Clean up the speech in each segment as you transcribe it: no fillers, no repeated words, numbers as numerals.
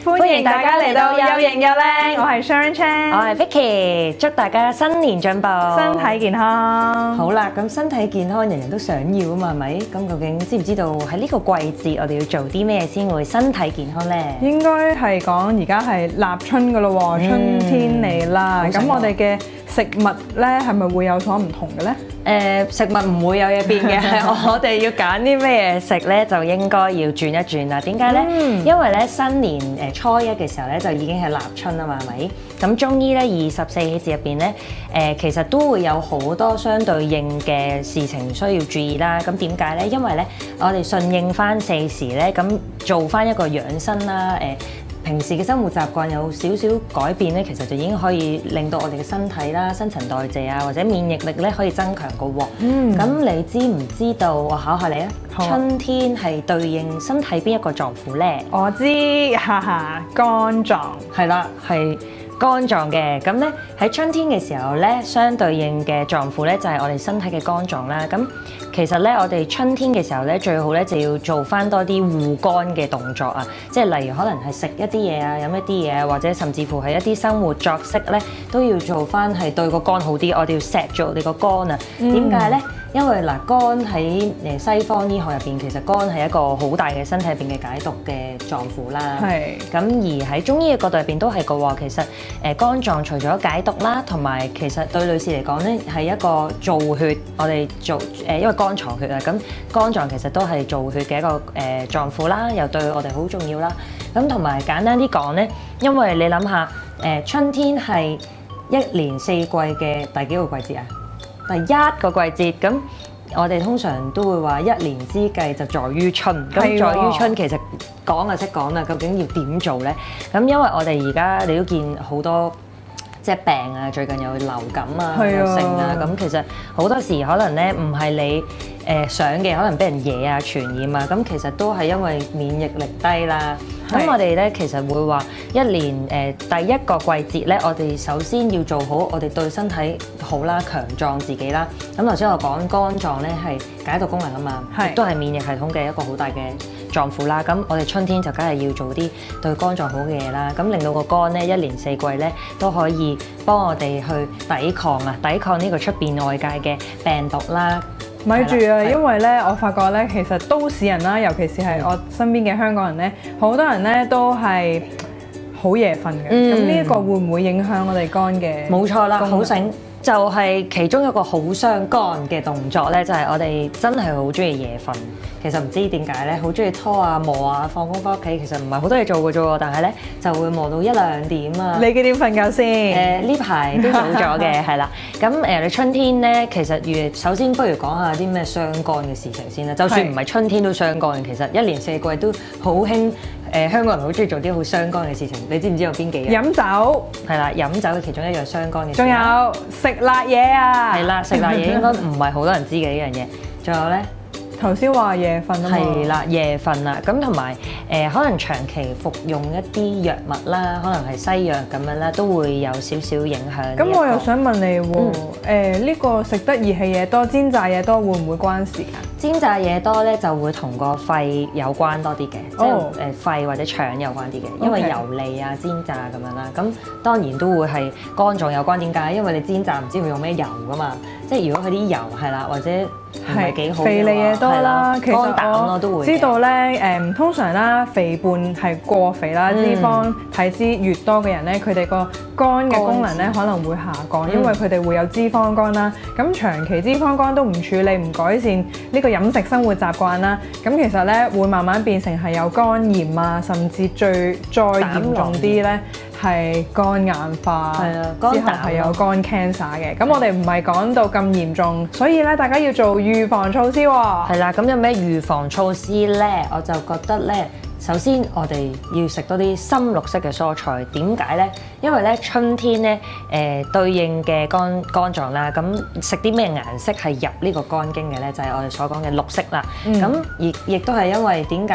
歡迎大家嚟到又型又靚，我係 Sharon Chan， 我係 Vicky，祝大家新年進步， 身體健康。 好啦，咁身體健康人人都想要啊嘛，係咪？咁究竟知唔知道喺呢個季節我哋要做啲咩先會身體健康呢？ 應該係講而家係立春噶咯喎，春天嚟啦。咁我哋嘅食物咧係咪會有所唔同嘅咧？ 食物唔會有嘢變嘅，係我哋要揀啲咩嘢食咧，就應該要轉一轉啦。點解咧？因為咧新年初一嘅時候咧，就已經係立春啊嘛，係咪？咁中醫咧24節入邊咧，其實都會有好多相對應嘅事情需要注意啦。咁點解咧？因為咧，我哋順應翻4時咧，咁做翻一個養生啦，平時嘅生活習慣有少少改變咧，其實就已經可以令到我哋嘅身體啦、新陳代謝啊，或者免疫力咧可以增強個喎。咁你知唔知道？我考下你啊！春天係對應身體邊一個臟腑咧？ 我知，哈哈，肝臟係啦，係肝臟嘅。咁咧喺春天嘅時候咧，相對應嘅臟腑咧就係我哋身體嘅肝臟啦。咁其實咧，我哋春天嘅時候咧，最好咧就要做翻多啲護肝嘅動作啊，即係例如可能係食一啲嘢啊、飲一啲嘢啊，或者甚至乎係一啲生活作息咧，都要做翻係對個肝好啲。我哋要錫住我哋個肝啊。點解咧？因為嗱，肝喺西方醫學入邊，其實肝係一個好大嘅身體入邊嘅解毒嘅臟腑啦。係。咁而喺中醫嘅角度入邊都係個喎，其實肝臟除咗解毒啦，同埋其實對女士嚟講咧係一個造血，我哋做因為肝藏血啊，咁肝臟其實都係造血嘅一個臟腑啦，又對我哋好重要啦。咁同埋簡單啲講咧，因為你諗下春天係一年4季嘅第幾個季節啊？第一個季節，咁我哋通常都會話一年之計就在於春。咁在於春其實講就識講啦，究竟要點做咧？咁因為我哋而家你都見好多即係病啊，最近有流感啊、有性啊，咁其實好多時可能咧唔係你想嘅，可能俾人惹啊、傳染啊，咁其實都係因為免疫力低啦。咁我哋咧其實會話一年第一個季節咧，我哋首先要做好我哋對身體好啦，強壯自己啦。咁頭先我講肝臟咧係解毒功能啊嘛，亦都係免疫系統嘅一個好大嘅臟腑啦。咁我哋春天就梗係要做啲對肝臟好嘅嘢啦。咁令到個肝咧一年4季咧都可以幫我哋去抵抗呢個出邊外界嘅病毒啦。 咪住啊！因為咧，我發覺咧，其實都市人啦，尤其是係我身邊嘅香港人咧，好多人咧都係好夜瞓嘅。咁呢一個會唔會影響我哋肝嘅？ 冇錯啦，好醒。就係其中一個好傷肝嘅動作咧，就係我哋真係好中意夜瞓。其實唔知點解咧，好中意拖啊磨啊，放工翻屋企其實唔係好多嘢做嘅啫喎，但係咧就會磨到1、2點啊。 你幾點瞓覺先？ 呢排都早咗嘅，係啦。咁你春天咧，其實首先不如講下啲咩傷肝嘅事情先啦。就算唔係春天都傷肝，其實一年4季都好興。香港人好中意做啲好傷肝嘅事情，你知唔知有邊幾樣？ 飲酒係啦，飲酒嘅其中一樣傷肝嘅事。 仲有食辣嘢啊！ 係啦，食辣嘢應該唔係好多人知嘅呢樣嘢。仲有咧？ 頭先話夜瞓啊嘛， 係啦，夜瞓啦，咁同埋可能長期服用一啲藥物啦，可能係西藥咁樣啦，都會有少少影響。 咁我又想問你喎，呢個食得熱氣嘢多、煎炸嘢多，會唔會關事㗎？ 煎炸嘢多咧，就會同個肺有關多啲嘅，即係肺或者腸有關啲嘅，因為油膩啊、煎炸咁樣啦。咁當然都會係肝臟有關，點解？因為你煎炸唔知佢用咩油㗎嘛，即係如果佢啲油係啦，或者唔係幾好肥膩嘢多啦，其實我知道咧，通常啦，肥胖係過肥啦，脂肪體脂越多嘅人咧，佢哋個肝嘅功能咧可能會下降，因為佢哋會有脂肪肝啦。咁長期脂肪肝都唔處理、唔改善呢個飲食生活習慣啦，咁其實咧會慢慢變成係有肝炎啊，甚至再嚴重啲咧係肝硬化，之後係有肝 cancer 嘅。咁我哋唔係講到咁嚴重，所以咧大家要做預防措施喎。 係啦，咁有咩預防措施咧？我就覺得咧，首先我哋要食多啲深綠色嘅蔬菜。點解咧？因為咧春天咧對應嘅肝臟啦，咁食啲咩顏色係入呢個肝經嘅咧？就係我哋所講嘅綠色啦。咁亦都係因為點解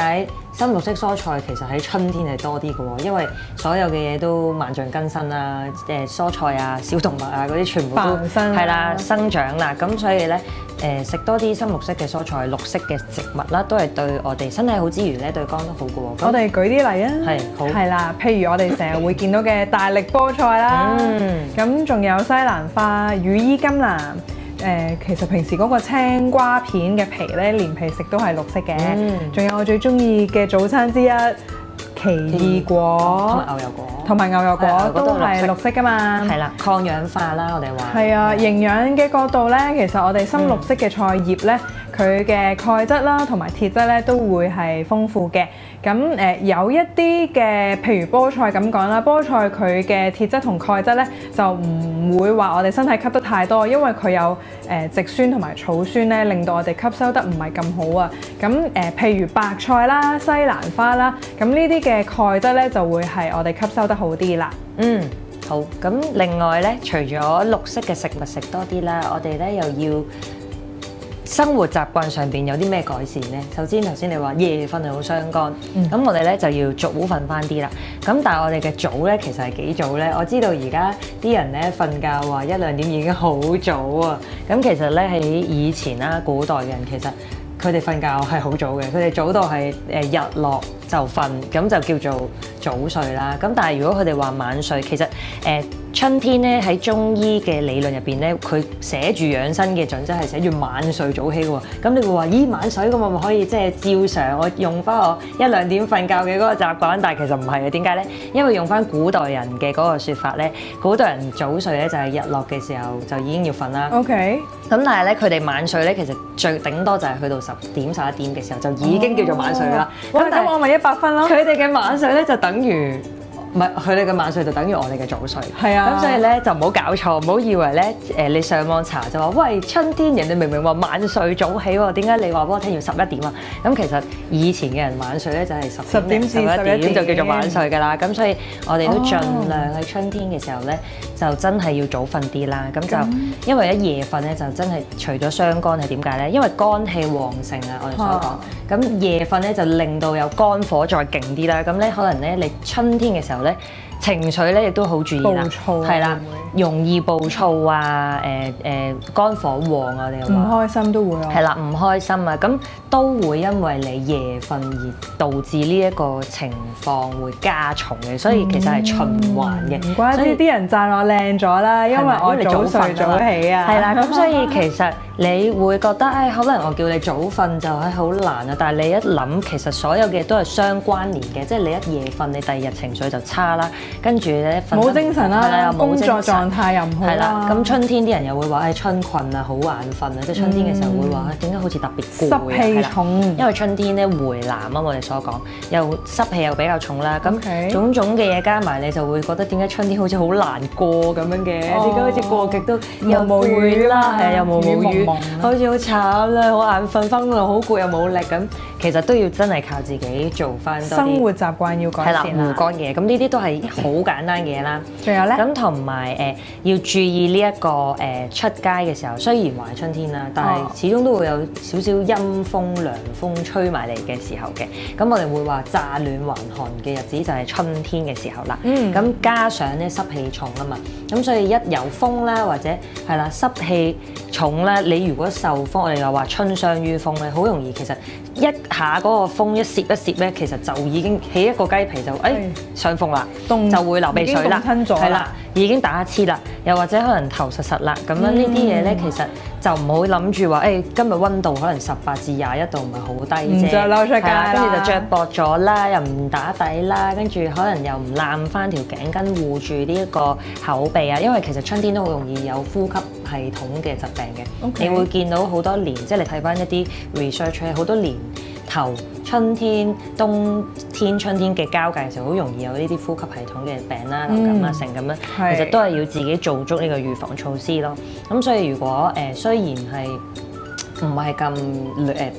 深綠色蔬菜其實喺春天係多啲嘅喎，因為所有嘅嘢都萬象更新啦，蔬菜啊、小動物啊嗰啲全部都係啦生長啦，咁所以咧食多啲深綠色嘅蔬菜、綠色嘅植物啦，都係對我哋身體好之餘咧，對肝都好嘅喎。 我哋舉啲例啊， 係好係啦，譬如我哋成日會見到嘅大力菠菜啦，咁仲有西蘭花、羽衣甘藍。其實平時嗰個青瓜片嘅皮咧，連皮食都係綠色嘅。仲有我最中意嘅早餐之一，奇異果同埋牛油果都係綠色㗎嘛。 係啦，抗氧化啦，我哋話。 係啊，營養嘅角度咧，其實我哋深綠色嘅菜葉咧，佢嘅鈣質啦同埋鐵質咧都會係豐富嘅。咁有一啲嘅，譬如菠菜咁講啦，菠菜佢嘅鐵質同鈣質咧就唔會話我哋身體吸得太多，因為佢有植酸同埋草酸咧，令到我哋吸收得唔係咁好啊。咁譬如白菜啦、西蘭花啦，咁呢啲嘅鈣質咧就會係我哋吸收得好啲啦。 好。咁另外咧，除咗綠色嘅食物食多啲啦，我哋咧又要生活習慣上邊有啲咩改善呢？首先頭先你話夜瞓係好傷肝，咁我哋咧就要早瞓翻啲啦。咁但係我哋嘅早咧其實係幾早咧？我知道而家啲人咧瞓覺話1、2點已經好早啊。咁其實咧喺以前啦，古代嘅人其實佢哋瞓覺係好早嘅，佢哋早到係日落就瞓，咁就叫做早睡啦。咁但係如果佢哋話晚睡，其實春天咧喺中醫嘅理論入邊咧，佢寫住養生嘅準則係寫住晚睡早起嘅喎。咁你會話咦晚睡咁我咪可以即係照常我用翻我1、2點瞓覺嘅嗰個習慣？但係其實唔係嘅，點解咧？因為用翻古代人嘅嗰個説法咧，古代人早睡咧就係日落嘅時候就已經要瞓啦。 OK。 咁但係咧佢哋晚睡咧其實最頂多就係去到10點11點嘅時候就已經叫做晚睡啦。 咁我咪100分咯。 佢哋嘅晚睡咧就等於。唔係，佢哋嘅晚睡就等於我哋嘅早睡。係啊，咁所以咧就唔好搞錯，唔好以為咧你上網查就話，喂春天人哋明明話晚睡早起喎，點解你話俾我聽要11點啊？咁其實以前嘅人晚睡咧就係10點至11點就叫做晚睡㗎啦。咁所以我哋都盡量喺春天嘅時候咧，就真係要早瞓啲啦。咁就因為一夜瞓咧就真係除咗傷肝係點解咧？因為肝氣旺盛啊，我哋所講。咁夜瞓咧就令到有肝火再勁啲啦。咁咧可能咧你春天嘅時候咧情緒咧亦都好注意啦，係啦，容易暴躁啊，肝火旺啊，你話唔開心都會啊， 係啦，唔開心啊，咁都會因為你夜瞓而導致呢一個情況會加重嘅，所以其實係循環嘅。 唔怪之啲人讚我靚咗啦，因為我早睡早起啊。 係啦，咁所以其實你會覺得可能我叫你早瞓就係好難啊，但係你一諗其實所有嘅都係相關聯嘅，即係你一夜瞓，你第二日情緒就差啦。跟住咧， 冇精神啦，工作狀態又唔好啦。 咁春天啲人又會話春困啊，好眼瞓啊，即係春天嘅時候會話點解好似特別攰啊？ 濕氣重， 因為春天咧回南啊，我哋所講又濕氣又比較重啦。咁種種嘅嘢加埋，你就會覺得點解春天好似好難過咁樣嘅？點解好似過極都又冇雨啦，係又冇雨，好似好慘啦，好眼瞓，瞓到好攰又冇力咁。其實都要真係靠自己做翻多啲生活習慣要改善啦， 護肝嘅嘢。咁呢啲都係好簡單嘅嘢啦。 仲有咧？ 咁同埋要注意呢一個出街嘅時候，雖然話係春天啦，但係始終都會有少少陰風、涼風吹埋嚟嘅時候嘅。咁我哋會話乍暖還寒嘅日子就係春天嘅時候啦。咁加上咧濕氣重啊嘛，咁所以一有風啦，或者係啦濕氣重咧，你如果受風，我哋又話春傷於風咧，好容易其實一下嗰個風一攝咧，其實就已經起一個雞皮就上風啦，就會流鼻水啦，係啦，已經打乞嗤啦，又或者可能頭實啦，咁樣呢啲嘢咧，其實就唔好諗住話今日溫度可能18至21度唔係好低啫， 唔着褸出街啦， 跟住就着薄咗啦，又唔打底啦，跟住可能又唔攬翻條頸巾護住呢一個口鼻啊，因為其實春天都好容易有呼吸系統嘅疾病嘅，你會見到好多年，即係你睇翻一啲 research 好多年頭春天、冬天、春天嘅交界嘅時候，好容易有呢啲呼吸系統嘅病啦、流感啊、成咁樣，其實都係要自己做足呢個預防措施咯。咁所以如果雖然係唔係咁凍，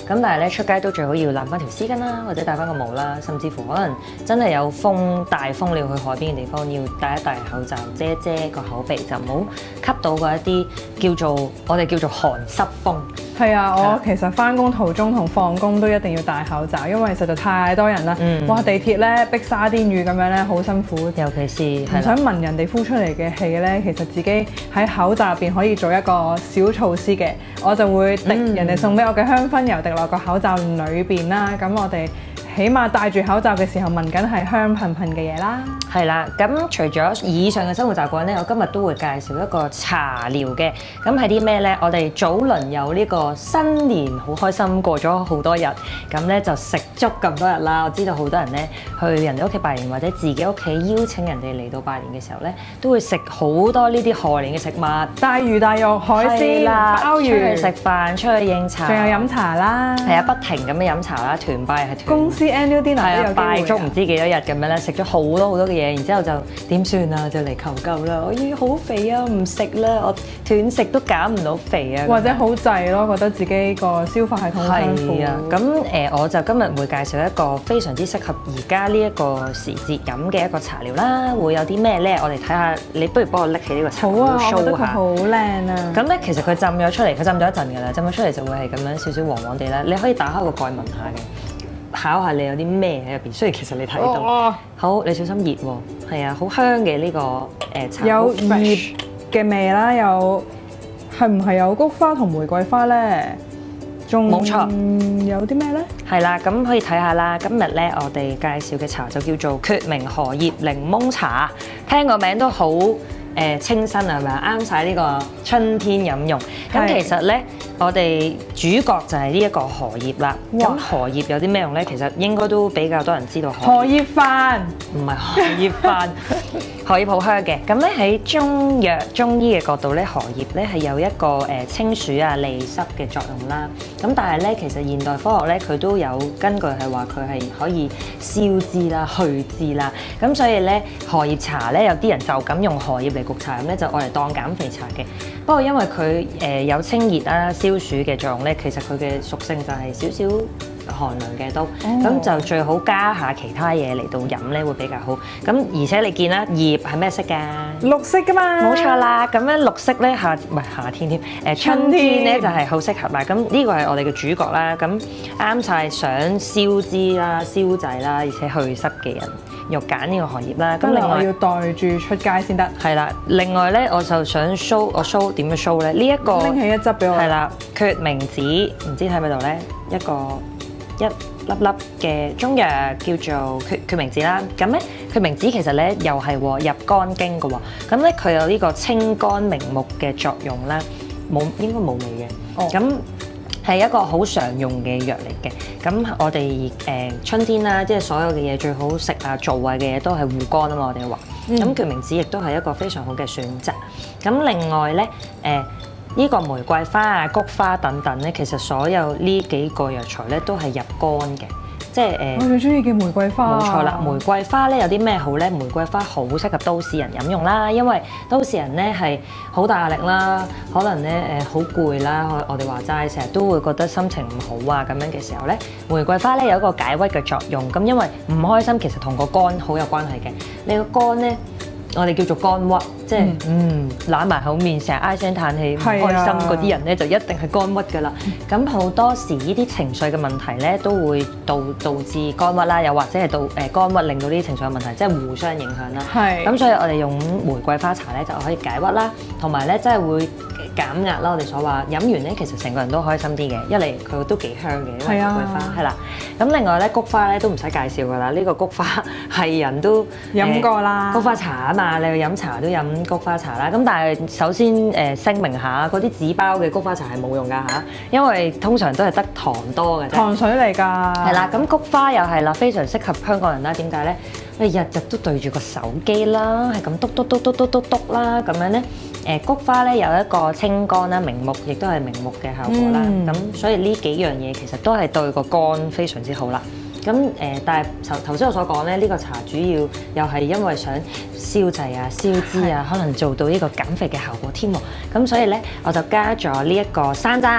咁但係咧出街都最好要攬翻條絲巾啦，或者戴翻個帽啦，甚至乎可能真係有風大風你要去海邊嘅地方，要戴一戴口罩遮一遮個口鼻，就唔好吸到嗰一啲我哋叫做寒濕風。 係啊，我其實翻工途中同放工都一定要戴口罩，因為實在太多人啦。哇，地鐵咧逼沙甸魚咁樣咧，好辛苦。尤其是唔想聞人哋呼出嚟嘅氣咧，其實自己喺口罩入邊可以做一個小措施嘅，我就會滴人哋送俾我嘅香薰油滴落個口罩裏邊啦。咁我哋起碼戴住口罩嘅時候聞緊係香噴噴嘅嘢啦。係啦，咁除咗以上嘅生活習慣咧，我今日都會介紹一個茶療嘅。咁係啲咩咧？我哋早輪有呢個新年好開心過咗好多日，咁咧就食足咁多日啦。我知道好多人咧去人哋屋企拜年，或者自己屋企邀請人哋嚟到拜年嘅時候咧，都會食好多呢啲賀年嘅食物，大魚大肉、海鮮、鮑魚，出去食飯、出去應酬，仲有飲茶啦。係啊，不停咁樣飲茶啦，團拜係團。公司 annual dinner 都有機會拜足唔知幾多日咁樣咧，食咗好多嘅嘢。然之後就點算啊？就嚟求救啦！我已經好肥啊，唔食啦，我斷食都減唔到肥啊！或者好滯咯，覺得自己個消化系統好辛苦。係啊，咁我就今日會介紹一個非常之適合而家呢一個時節飲嘅一個茶療啦。會有啲咩咧？我哋睇下，你不如幫我拎起呢個茶療 show 下。好啊，我覺得佢好靚啊！咁咧，其實佢浸咗出嚟，佢浸咗一陣㗎啦，浸咗出嚟就會係咁樣少少黃黃地啦。你可以打開個蓋聞下嘅。考下你有啲咩喺入邊，雖然其實你睇到，好，你小心熱喎，係啊，好香嘅呢個茶，有葉嘅味啦，有係唔係有菊花同玫瑰花咧？仲冇錯，有啲咩咧？係啦，咁可以睇下啦。今日咧我哋介紹嘅茶就叫做決明荷葉檸檬茶，聽個名都好清新啊，係咪啊？啱晒呢個春天飲用。咁其實咧，我哋主角就係呢一個荷葉啦。咁荷葉有啲咩用咧？其實應該都比較多人知道。荷葉飯唔係荷葉飯，荷葉好香嘅。咁咧喺中藥中醫嘅角度咧，荷葉咧係有一個清暑啊、利濕嘅作用啦。咁但係咧，其實現代科學咧佢都有根據係話佢係可以消脂啦、去脂啦。咁所以咧，荷葉茶咧有啲人就咁用荷葉嚟焗茶飲咧，就愛嚟當減肥茶嘅。不過因為佢有清熱啦、消暑嘅作用咧，其實佢嘅屬性就係少少寒涼嘅都，咁就最好加下其他嘢嚟到飲咧會比較好。咁而且你見啦，葉係咩色㗎？綠色㗎嘛。冇錯啦。咁咧綠色咧唔係夏天添，春天咧就係好適合啦。咁呢個係我哋嘅主角啦。咁啱晒想消脂啦、消滯啦，而且去濕嘅人。又揀呢個荷葉啦，咁另外要袋住出街先得。係啦，另外咧我就想 show 點樣 show 咧？呢一個拎起一執俾我。係啦，決明子，唔知喺咪度咧？一粒粒嘅中藥叫做決明子啦。咁咧決明子其實咧又係入肝經嘅喎。咁咧佢有呢個清肝明目嘅作用啦，應該冇味嘅。咁係一個好常用嘅藥嚟嘅，咁我哋春天啦，即係所有嘅嘢最好食啊、做啊嘅嘢都係護肝啊嘛，我哋話。咁決明子亦都係一個非常好嘅選擇。咁另外咧，呢個玫瑰花啊、菊花等等咧，其實所有呢幾個藥材咧都係入肝嘅。即係我最中意嘅玫瑰花。冇錯啦，玫瑰花咧有啲咩好咧？玫瑰花好適合都市人飲用啦，因為都市人咧係好大壓力啦，可能咧好攰啦，我哋話齋成日都會覺得心情唔好啊咁樣嘅時候咧，玫瑰花咧有一個解鬱嘅作用。咁因為唔開心其實同個肝好有關係嘅，你個肝咧。我哋叫做肝鬱，即係揦埋口面，成日唉聲嘆氣，唔開心嗰啲人咧就一定係肝鬱㗎啦。咁好多時呢啲情緒嘅問題咧，都會導致肝鬱啦，又或者係肝鬱令到呢啲情緒嘅問題，即係互相影響啦。係。咁所以我哋用玫瑰花茶咧就可以解鬱啦，同埋咧真係會減壓啦。我哋所話飲完咧，其實成個人都開心啲嘅，一嚟佢都幾香嘅，因為玫瑰花係啦。咁另外咧，菊花咧都唔使介紹㗎啦，呢個菊花係人都飲過啦，菊花茶啊嘛，你去飲茶都飲菊花茶啦。咁但係首先聲明下，嗰啲紙包嘅菊花茶係冇用㗎嚇，因為通常都係得糖多嘅啫，糖水嚟㗎。係啦，咁菊花又係啦，非常適合香港人啦。點解咧？你日日都對住個手機啦，係咁篤啦，咁樣咧。菊花咧有一個清肝啦、明目，亦都係明目嘅效果啦。咁所以呢幾樣嘢其實都係對個肝非常之好啦。咁但係頭先我所講咧，呢個茶主要又係因為想消滯啊、消脂啊，可能做到呢個減肥嘅效果添喎。咁所以咧，我就加咗呢一個山楂。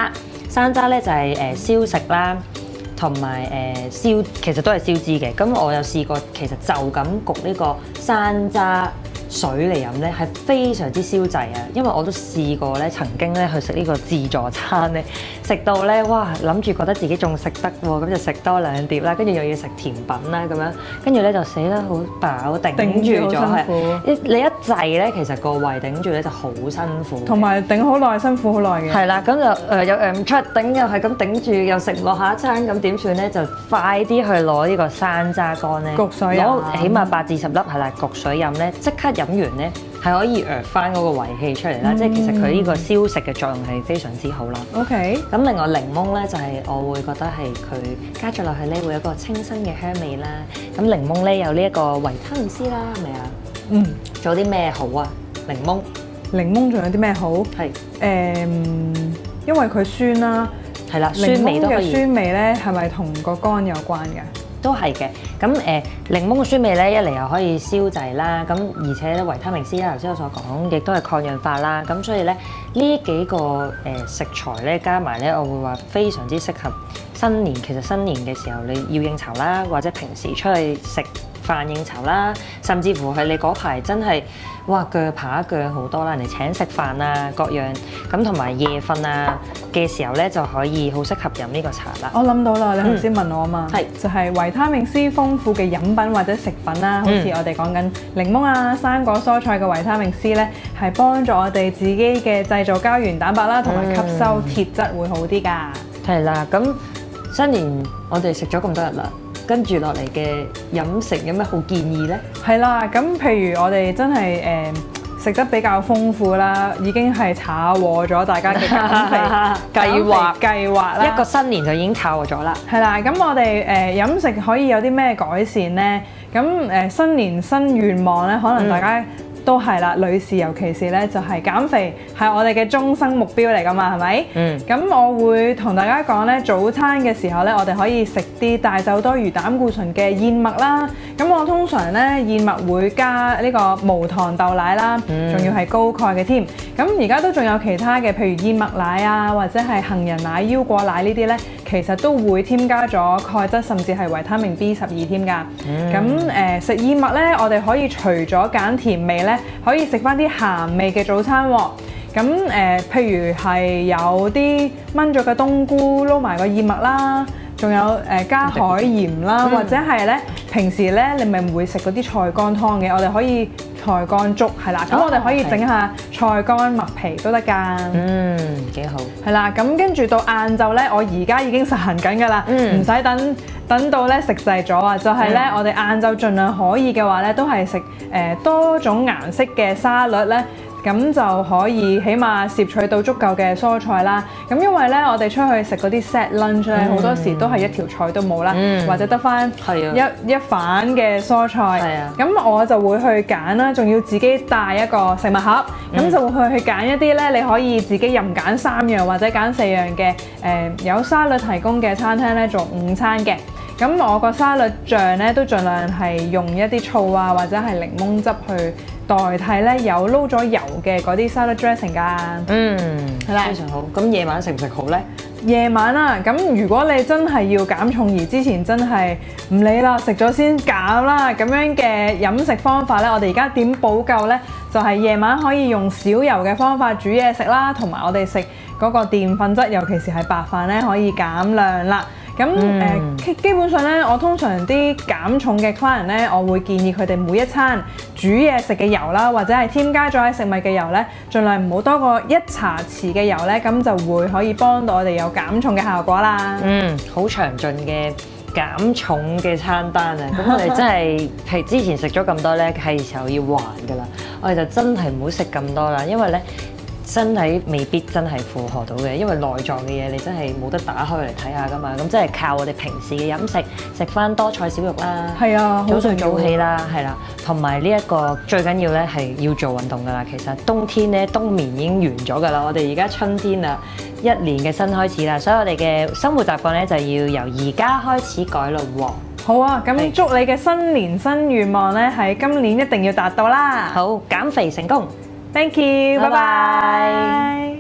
山楂咧就係燒食啦，同埋燒其實都係燒脂嘅。咁我有試過，其實就咁焗呢個山楂水嚟飲咧，係非常之消滯啊！因為我都試過咧，曾經咧去食呢個自助餐咧，食到咧哇，諗住覺得自己仲食得喎，咁就食多2碟啦，跟住又要食甜品啦咁樣，跟住咧就死得好飽，頂住咗係。你一滯咧，其實個胃頂住咧就好辛苦， 同埋頂好耐，辛苦好耐嘅。 係啦，咁就又唔出，頂又係咁頂住，又食唔落下一餐，咁點算咧？就快啲去攞呢個山楂乾咧， 焗水飲， 攞起碼8至10粒係啦，焗水飲咧，即刻飲完咧係可以翻嗰個胃氣出嚟啦，即係其實佢呢個消食嘅作用係非常之好啦。 OK。咁另外檸檬咧就係我會覺得係佢加咗落去咧會有一個清新嘅香味啦。咁檸檬咧有呢一個維他命 C 啦，係咪啊？ 嗯。 仲有啲咩好啊？檸檬仲有啲咩好？係因為佢酸啦。係啦，酸味都可以。檸檬嘅酸味咧係咪同個肝有關嘅？ 都係嘅，咁檸檬嘅酸味咧，一嚟又可以消滯啦，咁而且咧維他命 C 啦，頭先我所講，亦都係抗氧化啦，咁所以咧呢幾個食材咧加埋咧，我會話非常之適合新年。其實新年嘅時候你要應酬啦，或者平時出去食飯應酬啦，甚至乎係你嗰排真係哇鋸扒鋸好多啦，人哋請食飯啊各樣，咁同埋夜瞓啊嘅時候咧就可以好適合飲呢個茶啦。 我諗到啦，你頭先問我啊嘛，就係維他命 C 豐富嘅飲品或者食品啦，好似我哋講緊檸檬啊、生果、蔬菜嘅維他命 C 咧，係幫助我哋自己嘅製造膠原蛋白啦，同埋吸收鐵質會好啲㗎。係啦，咁新年我哋食咗咁多日啦。跟住落嚟嘅飲食有咩好建議呢？ 係啦，咁譬如我哋真係食得比較豐富啦，已經係炒和咗大家嘅減肥計劃啦。 一個新年就已經炒和咗啦。 係啦，咁我哋飲食可以有啲咩改善呢？咁新年新願望咧，可能大家都係啦，女士尤其是咧，就係減肥係我哋嘅終生目標嚟㗎嘛，係咪？咁我會同大家講咧，早餐嘅時候咧，我哋可以食啲大豆多魚膽固醇嘅燕麥啦。咁我通常咧燕麥會加呢個無糖豆奶啦，仲要係高蓋嘅添。咁而家都仲有其他嘅，譬如燕麥奶啊，或者係杏仁奶、腰果奶呢啲咧，其實都會添加咗鈣質，甚至係維他命 B12添㗎。咁食燕麥咧，我哋可以除咗揀甜味咧，可以食返啲鹹味嘅早餐喎。咁譬如係有啲炆咗嘅冬菇撈埋個燕麥啦，仲有加海鹽啦，或者係咧平時咧你咪會食嗰啲菜乾湯嘅，我哋可以菜乾粥係啦。咁我哋可以整下菜乾麥皮都得㗎。 幾好。係啦，咁跟住到晏晝咧，我而家已經實行緊㗎啦，唔使等到咧食滯咗啊！就係咧，我哋晏晝盡量可以嘅話咧，都係食多種顏色嘅沙律咧。咁就可以起碼攝取到足夠嘅蔬菜啦。咁因為咧，我哋出去食嗰啲 set lunch 咧，好多時都係一條菜都冇啦，或者得返一反嘅蔬菜。咁我就會去揀啦，仲要自己帶一個食物盒，咁就會去揀一啲咧，你可以自己任揀3樣或者揀4樣嘅有沙律提供嘅餐廳咧做午餐嘅。咁我個沙律醬咧都盡量係用一啲醋啊，或者係檸檬汁去代替咧有撈咗油嘅嗰啲沙律 dressing 㗎。 係啦，非常好。咁夜晚食唔食好咧？ 夜晚啊，咁如果你真係要減重而之前真係唔理啦，食咗先減啦，咁樣嘅飲食方法咧，我哋而家點補救咧？就係夜晚可以用少油嘅方法煮嘢食啦，同埋我哋食嗰個澱粉質，尤其是係白飯咧，可以減量啦。咁基本上咧，我通常啲減重嘅 client 咧，我會建議佢哋每一餐煮嘢食嘅油啦，或者係添加咗喺食物嘅油咧，盡量唔好多過1茶匙嘅油咧，咁就會可以幫到我哋有減重嘅效果啦。 好詳盡嘅減重嘅餐單啊！咁我哋真係之前食咗咁多咧，係時候要還㗎啦。我哋就真係唔好食咁多啦，因為咧，身體未必真係負荷到嘅，因為內臟嘅嘢你真係冇得打開嚟睇下㗎嘛，咁真係靠我哋平時嘅飲食，食返多菜少肉啦， 係啊， 早睡早起啦，係啦，同埋呢一個最緊要咧係要做運動㗎啦。其實冬天咧冬眠已經完咗㗎啦，我哋而家春天啦，一年嘅新開始啦，所以我哋嘅生活習慣咧就要由而家開始改咯喎。 好啊，咁祝你嘅新年新願望咧喺今年一定要達到啦。 好，減肥成功！ Thank you，拜拜。